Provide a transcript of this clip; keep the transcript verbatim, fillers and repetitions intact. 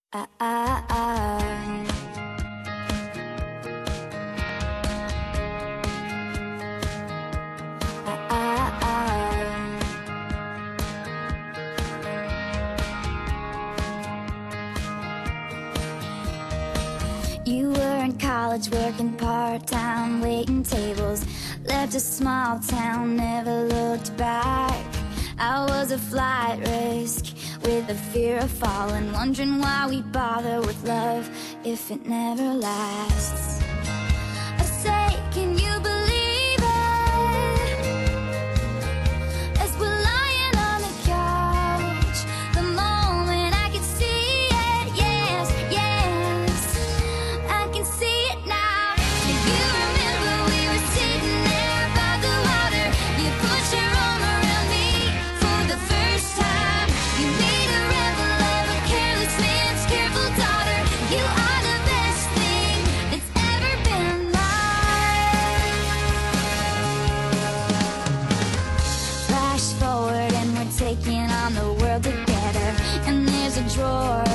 I, I, I. I, I, I. You were in college working part-time, waiting tables, left a small town, never looked back. I was a flight risk with the fear of falling, wondering why we bother with love if it never lasts. I say, can you believe it? As we're lying on the couch, the moment I can see it, yes, yes, I can see it now. Do you remember we were sitting there by the water? You put your arm around me for the first time. You made a rebel of a careless man's careful daughter. You are the best thing that's ever been mine. Flash forward and we're taking on the world together, and there's a drawer